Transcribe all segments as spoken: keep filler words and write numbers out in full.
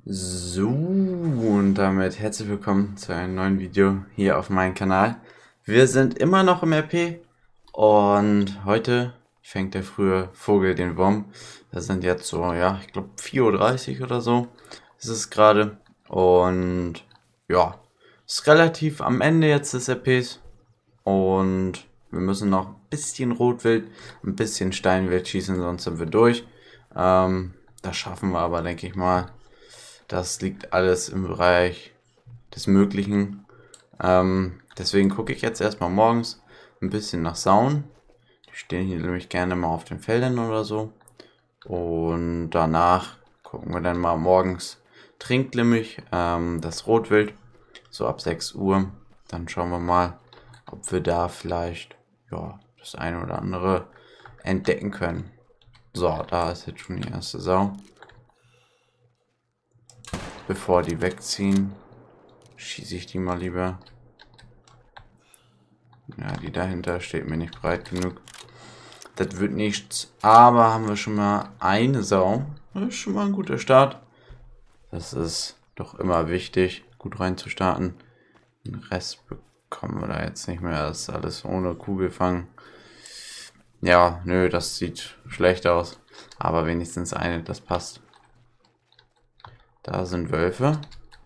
So, und damit herzlich willkommen zu einem neuen Video hier auf meinem Kanal. Wir sind immer noch im R P und heute fängt der frühe Vogel den Wurm. Das sind jetzt so, ja, ich glaube vier Uhr dreißig oder so ist es gerade. Und ja, ist relativ am Ende jetzt des R Ps und wir müssen noch ein bisschen Rotwild, ein bisschen Steinwild schießen, sonst sind wir durch. Ähm, das schaffen wir aber, denke ich mal. Das liegt alles im Bereich des Möglichen. Ähm, deswegen gucke ich jetzt erstmal morgens ein bisschen nach Sauen. Die stehen hier nämlich gerne mal auf den Feldern oder so. Und danach gucken wir dann mal morgens Trinklimich, ähm, das Rotwild, so ab sechs Uhr. Dann schauen wir mal, ob wir da vielleicht ja, das eine oder andere entdecken können. So, da ist jetzt schon die erste Sau. Bevor die wegziehen, schieße ich die mal lieber. Ja, die dahinter steht mir nicht breit genug. Das wird nichts. Aber haben wir schon mal eine Sau. Das ist schon mal ein guter Start. Das ist doch immer wichtig, gut reinzustarten. Den Rest bekommen wir da jetzt nicht mehr. Das ist alles ohne Kugelfang. Ja, nö, das sieht schlecht aus. Aber wenigstens eine, das passt. Da sind Wölfe.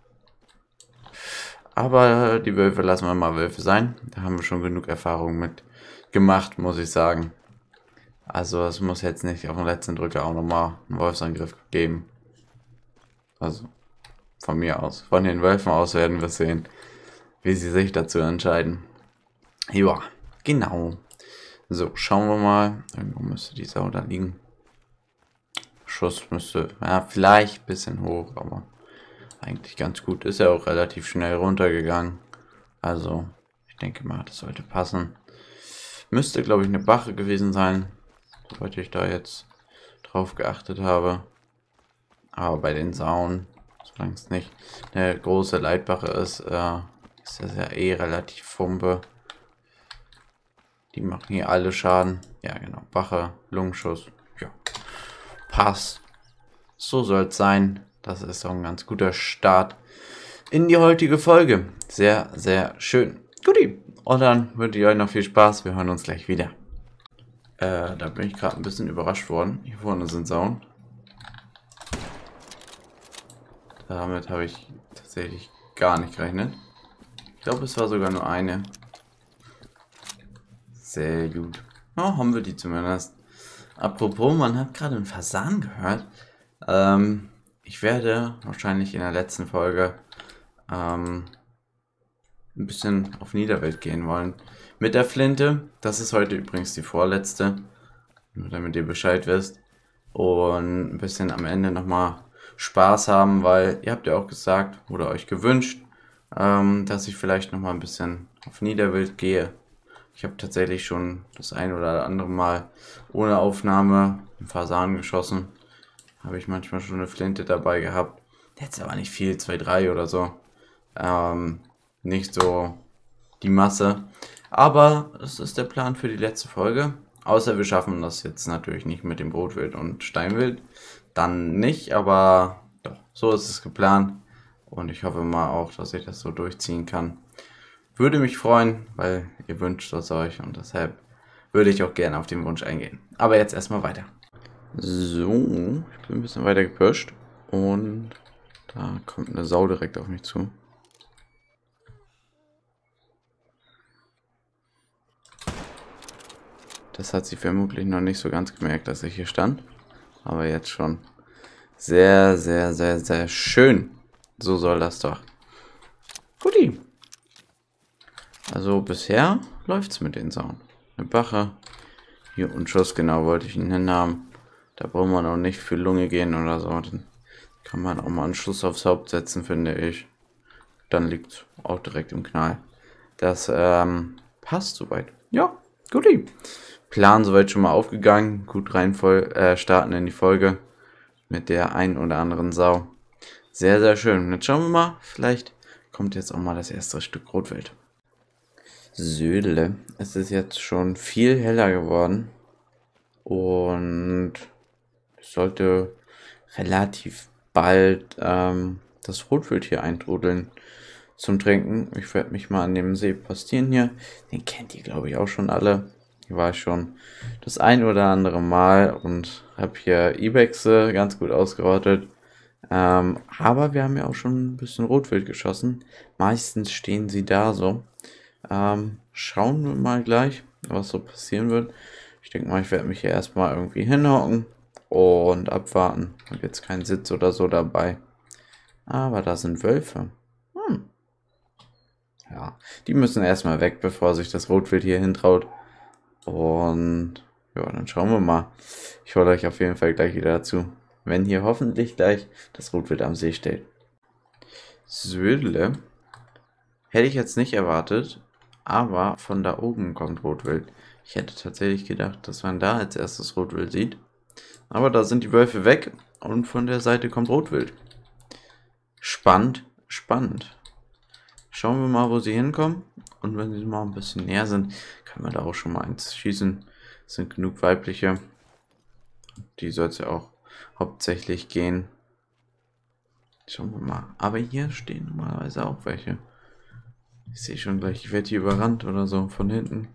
Aber die Wölfe lassen wir mal Wölfe sein. Da haben wir schon genug Erfahrung mit gemacht, muss ich sagen. Also es muss jetzt nicht auf den letzten Drücker auch nochmal einen Wolfsangriff geben. Also von mir aus. Von den Wölfen aus werden wir sehen, wie sie sich dazu entscheiden. Ja, genau. So, schauen wir mal. Irgendwo müsste die Sau da liegen. Schuss müsste, ja, vielleicht ein bisschen hoch, aber eigentlich ganz gut. Ist ja auch relativ schnell runtergegangen. Also, ich denke mal, das sollte passen. Müsste, glaube ich, eine Bache gewesen sein, soweit ich da jetzt drauf geachtet habe. Aber bei den Sauen, solange es nicht eine große Leitbache ist, äh, ist das ja eh relativ Fumpe. Die machen hier alle Schaden. Ja, genau. Bache, Lungenschuss. Ja, passt. So soll es sein. Das ist auch ein ganz guter Start in die heutige Folge. Sehr, sehr schön. Guti. Und dann wünsche ich euch noch viel Spaß. Wir hören uns gleich wieder. Äh, da bin ich gerade ein bisschen überrascht worden. Hier vorne sind Sauen. Damit habe ich tatsächlich gar nicht gerechnet. Ich glaube, es war sogar nur eine. Sehr gut. Ja, haben wir die zumindest. Apropos, man hat gerade einen Fasan gehört. Ähm, ich werde wahrscheinlich in der letzten Folge ähm, ein bisschen auf Niederwelt gehen wollen. Mit der Flinte. Das ist heute übrigens die vorletzte. Nur damit ihr Bescheid wisst. Und ein bisschen am Ende nochmal Spaß haben, weil ihr habt ja auch gesagt oder euch gewünscht, ähm, dass ich vielleicht nochmal ein bisschen auf Niederwild gehe. Ich habe tatsächlich schon das ein oder andere Mal ohne Aufnahme einen Fasan geschossen. Habe ich manchmal schon eine Flinte dabei gehabt. Jetzt aber nicht viel, zwei, drei oder so. Ähm, nicht so die Masse. Aber es ist der Plan für die letzte Folge. Außer wir schaffen das jetzt natürlich nicht mit dem Rotwild und Steinwild. Dann nicht, aber doch, so ist es geplant. Und ich hoffe mal auch, dass ich das so durchziehen kann. Würde mich freuen, weil ihr wünscht es euch und deshalb würde ich auch gerne auf den Wunsch eingehen. Aber jetzt erstmal weiter. So, ich bin ein bisschen weiter gepusht und da kommt eine Sau direkt auf mich zu. Das hat sie vermutlich noch nicht so ganz gemerkt, dass ich hier stand. Aber jetzt schon. Sehr, sehr, sehr, sehr schön. So soll das doch. Guti. Also bisher läuft es mit den Sauen. Eine Bache. Hier und Schuss, genau, wollte ich ihn hinhaben. Da braucht man auch nicht für Lunge gehen oder so. Dann kann man auch mal einen Schuss aufs Haupt setzen, finde ich. Dann liegt es auch direkt im Knall. Das ähm, passt soweit. Ja, guti. Plan soweit schon mal aufgegangen. Gut rein voll, äh, starten in die Folge. Mit der ein oder anderen Sau. Sehr, sehr schön. Jetzt schauen wir mal. Vielleicht kommt jetzt auch mal das erste Stück Rotwild. Södele. Es ist jetzt schon viel heller geworden. Und es sollte relativ bald ähm, das Rotwild hier eintrudeln zum Trinken. Ich werde mich mal an dem See postieren hier. Den kennt ihr, glaube ich, auch schon alle. Hier war ich schon das ein oder andere Mal und habe hier Ibexe ganz gut ausgerottet. Ähm, aber wir haben ja auch schon ein bisschen Rotwild geschossen. Meistens stehen sie da so. Ähm, schauen wir mal gleich, was so passieren wird. Ich denke mal, ich werde mich hier erstmal irgendwie hinhocken und abwarten. Ich habe jetzt keinen Sitz oder so dabei. Aber da sind Wölfe. Hm. Ja, die müssen erstmal weg, bevor sich das Rotwild hier hintraut. Und ja, dann schauen wir mal. Ich hole euch auf jeden Fall gleich wieder dazu, wenn hier hoffentlich gleich das Rotwild am See steht. Södle hätte ich jetzt nicht erwartet, aber von da oben kommt Rotwild. Ich hätte tatsächlich gedacht, dass man da als erstes Rotwild sieht. Aber da sind die Wölfe weg und von der Seite kommt Rotwild. Spannend, spannend. Schauen wir mal, wo sie hinkommen. Und wenn sie mal ein bisschen näher sind, kann man da auch schon mal eins schießen. Es sind genug weibliche. Die soll es ja auch hauptsächlich gehen. Schauen wir mal. Aber hier stehen normalerweise auch welche. Ich sehe schon gleich, ich werde hier überrannt oder so von hinten.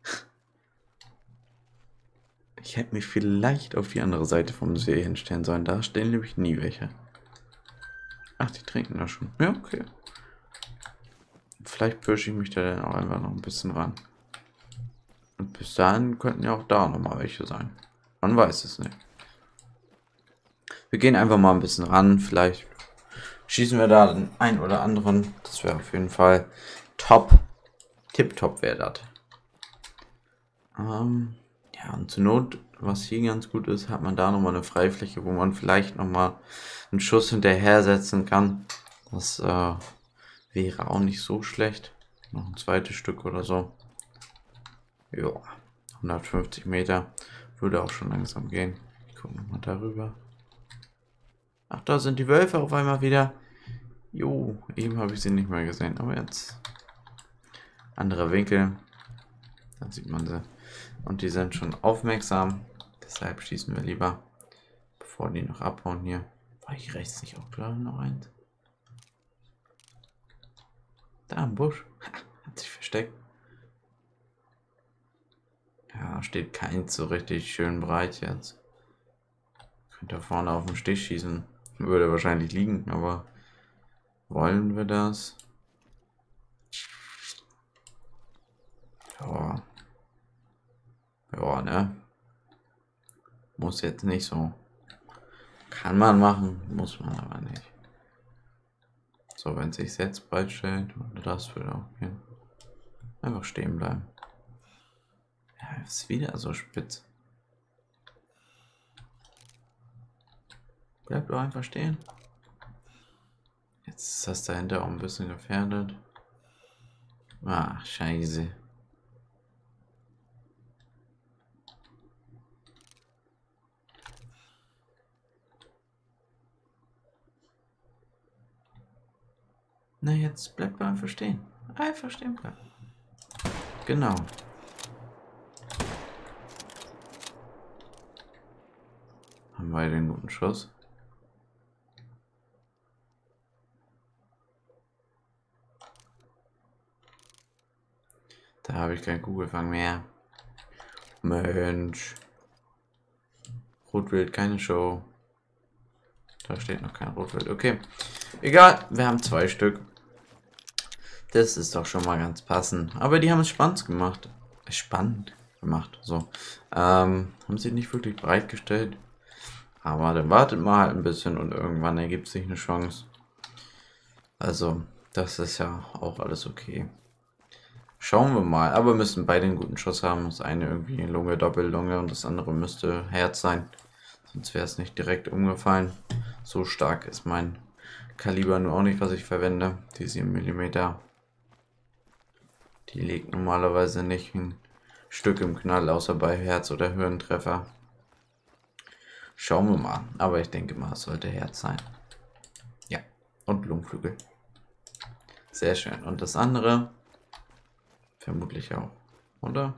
Ich hätte mich vielleicht auf die andere Seite vom See hinstellen sollen. Da stehen nämlich nie welche. Ach, die trinken da schon. Ja, okay. Vielleicht pirsche ich mich da dann auch einfach noch ein bisschen ran. Und bis dahin könnten ja auch da nochmal welche sein. Man weiß es nicht. Wir gehen einfach mal ein bisschen ran. Vielleicht schießen wir da den einen oder anderen. Das wäre auf jeden Fall top. Tipptopp wäre das. Ähm, ja, und zur Not, was hier ganz gut ist, hat man da nochmal eine Freifläche, wo man vielleicht nochmal einen Schuss hinterher setzen kann. Das äh, wäre auch nicht so schlecht. Noch ein zweites Stück oder so. Ja, hundertfünfzig Meter würde auch schon langsam gehen. Ich gucke nochmal darüber. Ach, da sind die Wölfe auf einmal wieder. Jo, eben habe ich sie nicht mehr gesehen, aber jetzt anderer Winkel. Dann sieht man sie. Und die sind schon aufmerksam. Deshalb schießen wir lieber, bevor die noch abhauen hier. War hier rechts nicht auch klar noch eins? Da im Busch. Hat sich versteckt. Ja, steht keins so richtig schön breit jetzt. Könnte da vorne auf den Stich schießen. Würde wahrscheinlich liegen, aber wollen wir das? Ja. Ja, ne? Muss jetzt nicht so. Kann man machen, muss man aber nicht. So, wenn es sich jetzt breit stellt, das würde auch gehen. Einfach stehen bleiben. Ja, ist wieder so spitz. Bleib doch einfach stehen. Jetzt ist das dahinter auch ein bisschen gefährdet. Ach, scheiße. Na, jetzt bleibt doch einfach stehen. Einfach stehen bleiben. Genau. Haben wir den guten Schuss. Da habe ich keinen Kugelfang mehr. Mensch. Rotwild, keine Show. Da steht noch kein Rotwild. Okay. Egal, wir haben zwei Stück. Das ist doch schon mal ganz passend. Aber die haben es spannend gemacht. Spannend gemacht. So. Ähm, haben sie nicht wirklich breit gestellt. Aber dann wartet mal halt ein bisschen und irgendwann ergibt sich eine Chance. Also, das ist ja auch alles okay. Schauen wir mal. Aber wir müssen beide einen guten Schuss haben. Das eine irgendwie Lunge, Doppellunge und das andere müsste Herz sein. Sonst wäre es nicht direkt umgefallen. So stark ist mein Kaliber nur auch nicht, was ich verwende. Die sieben Millimeter. Die legt normalerweise nicht ein Stück im Knall, außer bei Herz- oder Hirntreffer. Schauen wir mal. Aber ich denke mal, es sollte Herz sein. Ja. Und Lungenflügel. Sehr schön. Und das andere vermutlich auch. Oder?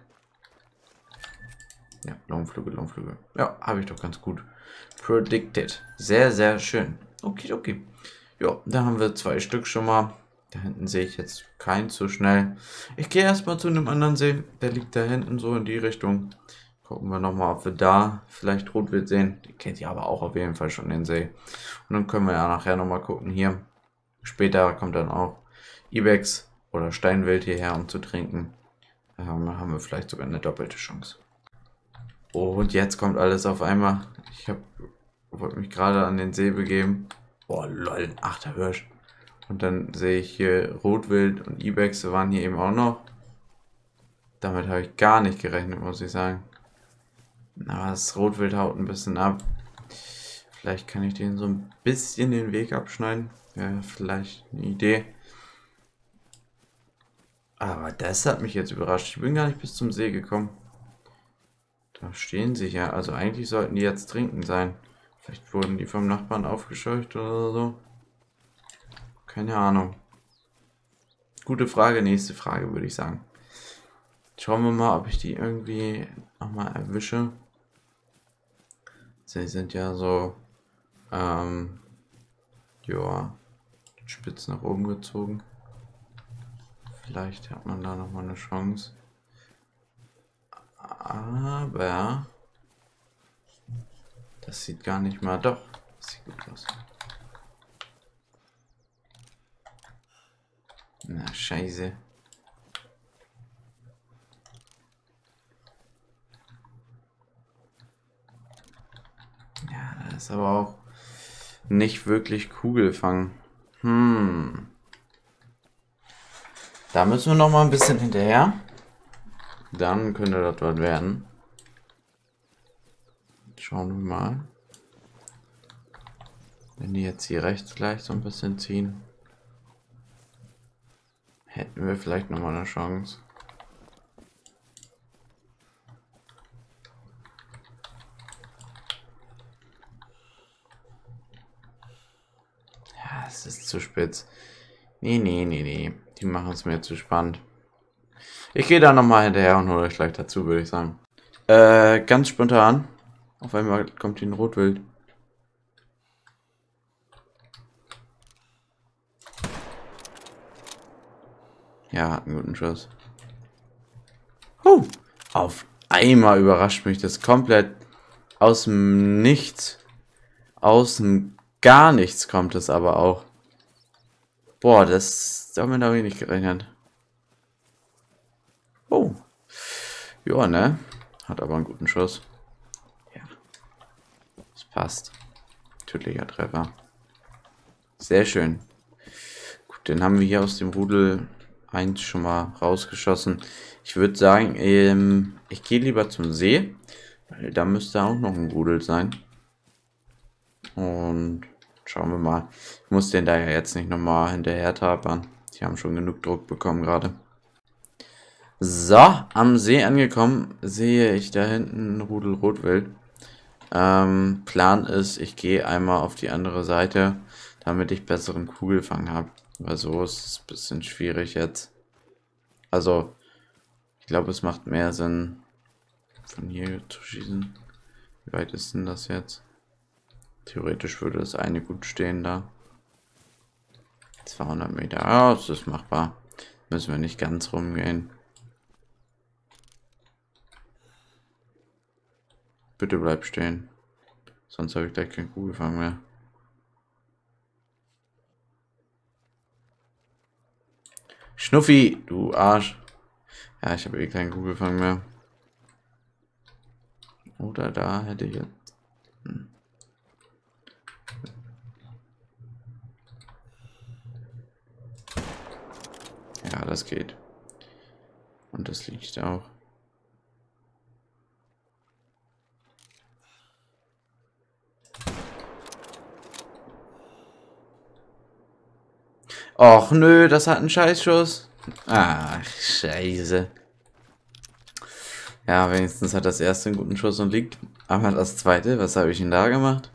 Ja, Lungenflügel, Lungenflügel. Ja, habe ich doch ganz gut predicted. Sehr, sehr schön. Okay, okay. Ja, da haben wir zwei Stück schon mal. Da hinten sehe ich jetzt keinen so schnell. Ich gehe erstmal zu einem anderen See. Der liegt da hinten so in die Richtung. Gucken wir nochmal, ob wir da vielleicht Rotwild sehen. Die kennt ihr aber auch auf jeden Fall schon den See. Und dann können wir ja nachher nochmal gucken. Hier, später kommt dann auch Ibex oder Steinwild hierher, um zu trinken. Ähm, da haben wir vielleicht sogar eine doppelte Chance. Und jetzt kommt alles auf einmal. Ich hab, wollte mich gerade an den See begeben. Boah, lol, achter Hirsch. Und dann sehe ich hier Rotwild und Ibex waren hier eben auch noch. Damit habe ich gar nicht gerechnet, muss ich sagen. Aber das Rotwild haut ein bisschen ab. Vielleicht kann ich den so ein bisschen den Weg abschneiden. Wäre vielleicht eine Idee. Aber das hat mich jetzt überrascht. Ich bin gar nicht bis zum See gekommen. Da stehen sie ja. Also eigentlich sollten die jetzt trinken sein. Vielleicht wurden die vom Nachbarn aufgescheucht oder so. Keine Ahnung. Gute Frage, nächste Frage würde ich sagen. Schauen wir mal, ob ich die irgendwie nochmal erwische. Sie sind ja so, ähm, ja, spitz nach oben gezogen. Vielleicht hat man da nochmal eine Chance. Aber das sieht gar nicht mal, doch, das sieht gut aus. Na, scheiße. Ja, das ist aber auch nicht wirklich Kugelfang. Hm. Da müssen wir noch mal ein bisschen hinterher. Dann könnte das dort werden. Schauen wir mal. Wenn die jetzt hier rechts gleich so ein bisschen ziehen, hätten wir vielleicht noch mal eine Chance. Ja, es ist zu spitz. Nee, nee, nee, nee. Die machen es mir zu spannend. Ich gehe da nochmal hinterher und hole euch gleich dazu, würde ich sagen. Äh, ganz spontan. Auf einmal kommt hier ein Rotwild. Ja, hat einen guten Schuss. Huh. Auf einmal überrascht mich das komplett aus dem Nichts. Aus dem gar nichts kommt es aber auch. Boah, das damit habe ich nicht gerechnet. Oh. Ja, ne? Hat aber einen guten Schuss. Ja. Das passt. Tödlicher Treffer. Sehr schön. Gut, dann haben wir hier aus dem Rudel eins schon mal rausgeschossen. Ich würde sagen, ähm, ich gehe lieber zum See, weil da müsste auch noch ein Rudel sein. Und schauen wir mal. Ich muss den da ja jetzt nicht nochmal hinterher tapern. Die haben schon genug Druck bekommen gerade. So, am See angekommen, sehe ich da hinten ein Rudel Rotwild. Ähm, Plan ist, ich gehe einmal auf die andere Seite, damit ich besseren Kugelfang habe. Weil so ist es ein bisschen schwierig jetzt. Also, ich glaube, es macht mehr Sinn, von hier zu schießen. Wie weit ist denn das jetzt? Theoretisch würde das eine gut stehen da. zweihundert Meter. Ja, das ist machbar. Müssen wir nicht ganz rumgehen. Bitte bleib stehen. Sonst habe ich gleich keinen Kugelfang mehr. Schnuffi, du Arsch. Ja, ich habe eh keinen Kugelfang mehr. Oder da hätte ich jetzt... Hm. Ja, das geht. Und das liegt auch. Och nö, das hat einen Scheißschuss. Ach, scheiße. Ja, wenigstens hat das erste einen guten Schuss und liegt. Aber das zweite, was habe ich denn da gemacht?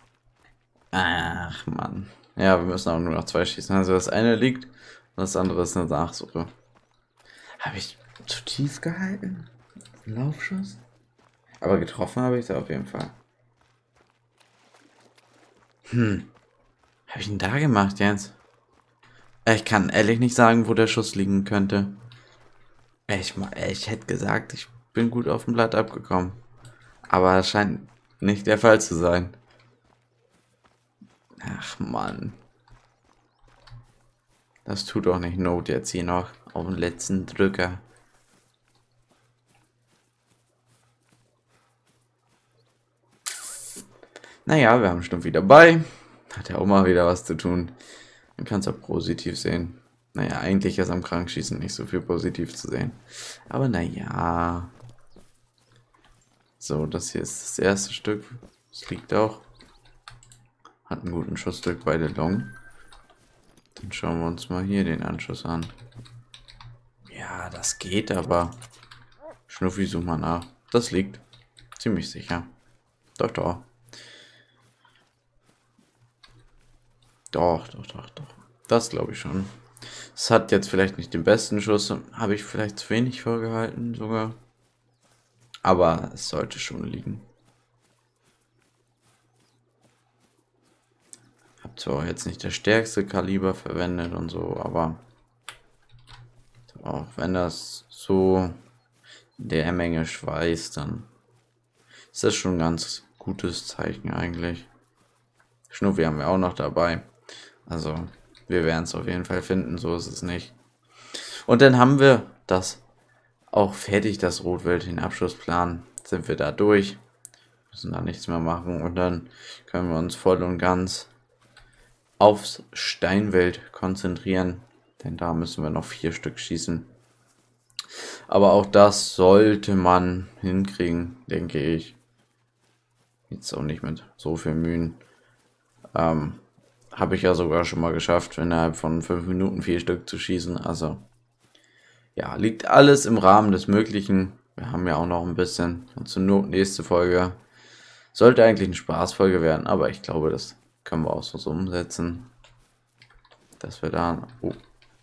Ach, Mann. Ja, wir müssen auch nur noch zwei schießen. Also das eine liegt und das andere ist eine Nachsuche. Habe ich zu tief gehalten? Laufschuss? Aber getroffen habe ich da auf jeden Fall. Hm. Was habe ich denn da gemacht jetzt? Ich kann ehrlich nicht sagen, wo der Schuss liegen könnte. Ich, ich hätte gesagt, ich bin gut auf dem Blatt abgekommen. Aber das scheint nicht der Fall zu sein. Ach Mann. Das tut doch nicht Not jetzt hier noch auf den letzten Drücker. Naja, wir haben Schnuffi dabei. Hat ja auch mal wieder was zu tun. Man kann es auch positiv sehen. Naja, eigentlich ist am Krankschießen nicht so viel positiv zu sehen. Aber naja. So, das hier ist das erste Stück. Es liegt auch. Hat einen guten Schussstück bei der Long. Dann schauen wir uns mal hier den Anschuss an. Ja, das geht, aber Schnuffi, such mal nach. Das liegt. Ziemlich sicher. Doch, doch. Doch, doch, doch, doch. Das glaube ich schon. Es hat jetzt vielleicht nicht den besten Schuss. Habe ich vielleicht zu wenig vorgehalten sogar. Aber es sollte schon liegen. Hab zwar jetzt nicht das stärkste Kaliber verwendet und so, aber auch wenn das so in der Menge schweißt, dann ist das schon ein ganz gutes Zeichen eigentlich. Schnuffi haben wir auch noch dabei. Also wir werden es auf jeden Fall finden, so ist es nicht. Und dann haben wir das auch fertig, das Rotwild, den Abschussplan. Sind wir da durch, müssen da nichts mehr machen und dann können wir uns voll und ganz aufs Steinwild konzentrieren, denn da müssen wir noch vier Stück schießen. Aber auch das sollte man hinkriegen, denke ich. Jetzt auch nicht mit so viel Mühen. Ähm, habe ich ja sogar schon mal geschafft, innerhalb von fünf Minuten vier Stück zu schießen. Also ja, liegt alles im Rahmen des Möglichen. Wir haben ja auch noch ein bisschen. Und zur Not nächste Folge. Sollte eigentlich eine Spaßfolge werden, aber ich glaube, das können wir auch so umsetzen. Dass wir da... Oh.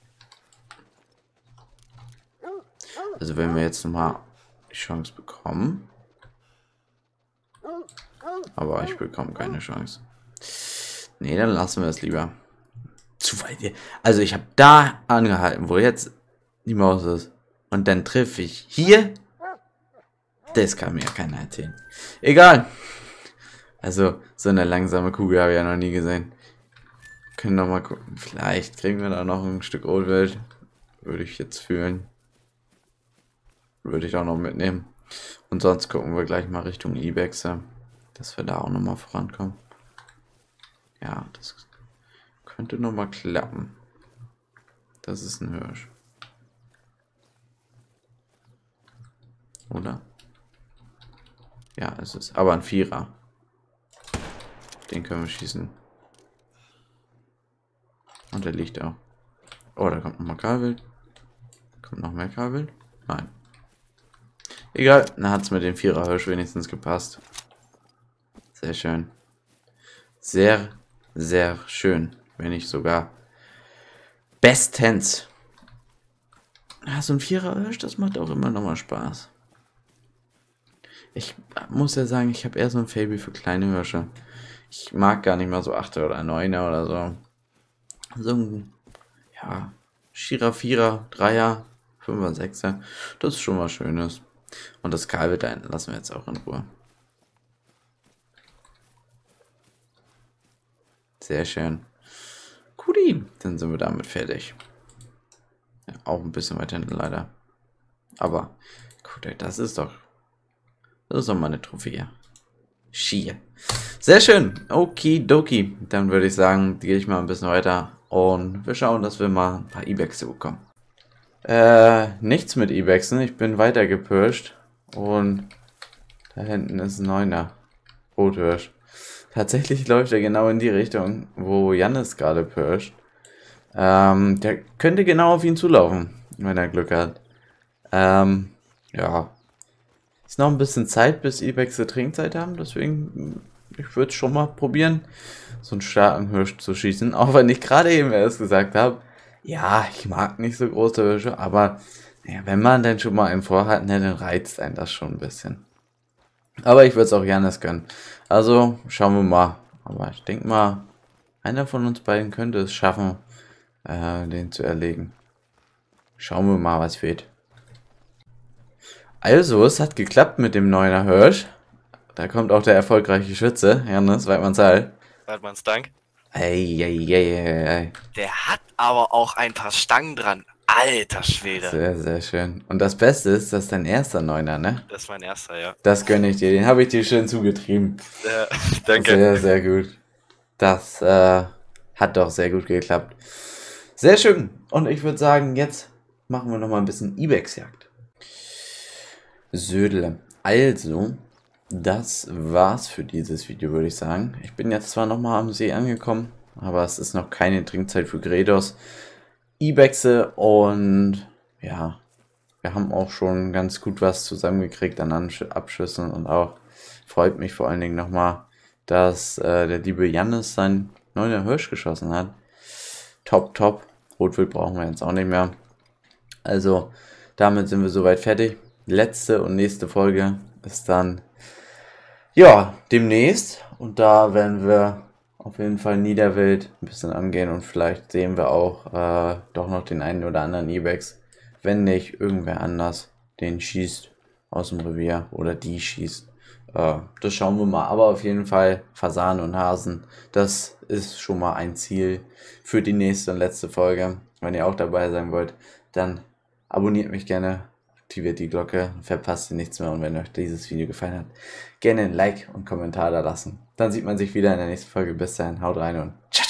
Also wenn wir jetzt nochmal die Chance bekommen. Aber ich bekomme keine Chance. Nee, dann lassen wir es lieber. Zu weit. Also ich habe da angehalten, wo jetzt die Maus ist. Und dann treffe ich hier. Das kann mir ja keiner erzählen. Egal. Also so eine langsame Kugel habe ich ja noch nie gesehen. Können noch mal gucken. Vielleicht kriegen wir da noch ein Stück Rotwild. Würde ich jetzt fühlen. Würde ich auch noch mitnehmen. Und sonst gucken wir gleich mal Richtung Ibexe. Dass wir da auch noch mal vorankommen. Ja, das könnte noch mal klappen. Das ist ein Hirsch. Oder? Ja, es ist aber ein Vierer. Den können wir schießen. Und der liegt auch. Oh, da kommt noch mal Kahlwild. Kommt noch mehr Kahlwild? Nein. Egal, dann hat es mit dem Vierer Hirsch wenigstens gepasst. Sehr schön. Sehr, sehr schön. Wenn nicht sogar bestens. Ja, so ein Vierer Hirsch, das macht auch immer noch mal Spaß. Ich muss ja sagen, ich habe eher so ein Faible für kleine Hirsche. Ich mag gar nicht mal so Achter oder Neuner oder so. So ein, ja, Schierer, Vierer, Dreier, Fünfer, Sechser. Das ist schon was Schönes. Und das Kahlwild da hinten lassen wir jetzt auch in Ruhe. Sehr schön. Guti, dann sind wir damit fertig. Ja, auch ein bisschen weiter hinten leider. Aber gut, das ist doch... Das ist doch mal eine Trophäe. Schier. Sehr schön. Okidoki. Dann würde ich sagen, gehe ich mal ein bisschen weiter. Und wir schauen, dass wir mal ein paar Ibexe bekommen. Äh, nichts mit Ibexen. Ich bin weiter gepirscht. Und da hinten ist ein Neuner. Rothirsch. Tatsächlich läuft er genau in die Richtung, wo Jannis gerade pirscht. Ähm, der könnte genau auf ihn zulaufen, wenn er Glück hat. Ähm, ja. Ist noch ein bisschen Zeit, bis Ibexe Trinkzeit haben, deswegen, ich würde es schon mal probieren, so einen starken Hirsch zu schießen, auch wenn ich gerade eben erst gesagt habe, ja, ich mag nicht so große Hirsche, aber ja, wenn man dann schon mal einen vorhat, ne, dann reizt einen das schon ein bisschen. Aber ich würde es auch gerne gönnen. Also, schauen wir mal. Aber ich denke mal, einer von uns beiden könnte es schaffen, äh, den zu erlegen. Schauen wir mal, was wird. Also, es hat geklappt mit dem neuner Hirsch. Da kommt auch der erfolgreiche Schütze, Janis Weidmannsheil. Weidmanns Dank. Ey, ey, ey, ey, ey. Der hat aber auch ein paar Stangen dran. Alter Schwede. Sehr, sehr schön. Und das Beste ist, das ist dein erster Neuner, ne? Das ist mein erster, ja. Das gönne ich dir. Den habe ich dir schön zugetrieben. Äh, danke. Sehr, sehr gut. Das äh, hat doch sehr gut geklappt. Sehr schön. Und ich würde sagen, jetzt machen wir noch mal ein bisschen Ibex-Jagd. Södle. Also, das war's für dieses Video, würde ich sagen. Ich bin jetzt zwar noch mal am See angekommen, aber es ist noch keine Trinkzeit für Gredos. Ibexe und ja, wir haben auch schon ganz gut was zusammengekriegt an Ansch- Abschüssen und auch freut mich vor allen Dingen nochmal, dass äh, der liebe Jannis seinen neuner Hirsch geschossen hat. Top, top. Rotwild brauchen wir jetzt auch nicht mehr. Also, damit sind wir soweit fertig. Letzte und nächste Folge ist dann, ja, demnächst. Und da werden wir auf jeden Fall Niederwild ein bisschen angehen und vielleicht sehen wir auch äh, doch noch den einen oder anderen Ibex. Wenn nicht, irgendwer anders den schießt aus dem Revier oder die schießt. Äh, das schauen wir mal. Aber auf jeden Fall Fasan und Hasen, das ist schon mal ein Ziel für die nächste und letzte Folge. Wenn ihr auch dabei sein wollt, dann abonniert mich gerne, aktiviert die Glocke, verpasst ihr nichts mehr. Und wenn euch dieses Video gefallen hat, gerne ein Like und Kommentar da lassen. Dann sieht man sich wieder in der nächsten Folge. Bis dahin, haut rein und ciao.